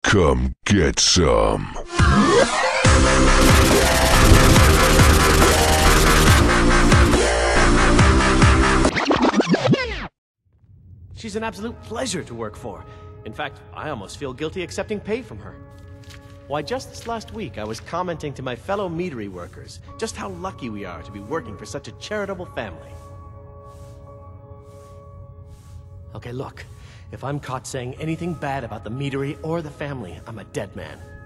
Come get some. She's an absolute pleasure to work for. In fact, I almost feel guilty accepting pay from her. Why, just this last week, I was commenting to my fellow meadery workers just how lucky we are to be working for such a charitable family. Okay, look, if I'm caught saying anything bad about the meadery or the family, I'm a dead man.